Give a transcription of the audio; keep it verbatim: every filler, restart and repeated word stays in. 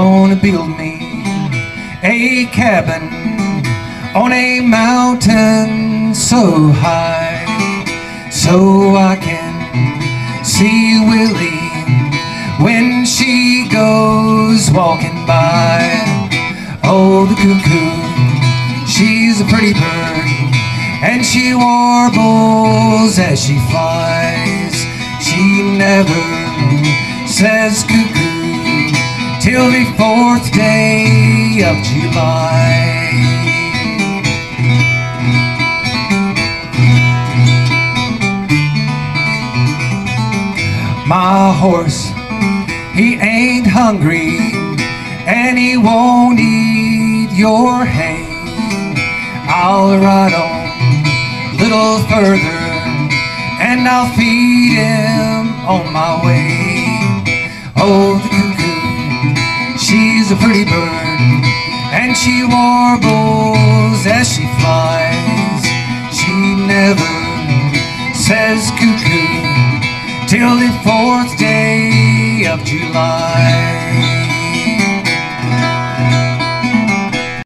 gonna build me a cabin on a mountain so high, so I can see Willie when she goes walking by. Oh, the cuckoo, she's a pretty bird, and she warbles as she flies. She never says cuckoo till the fourth day of July. My horse, he ain't hungry, and he won't eat your hay. I'll ride on a little further, and I'll feed him on my way. Oh, the cuckoo, she's a pretty bird, and she warbles as she flies. She never says cuckoo till the fourth day of July.